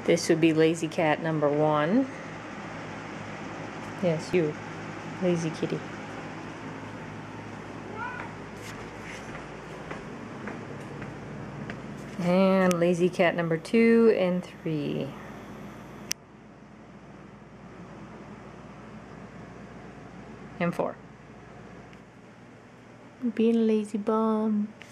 This would be lazy cat number 1. Yes, you. Lazy kitty. And lazy cat number 2 and 3. And 4. Being a lazy bum.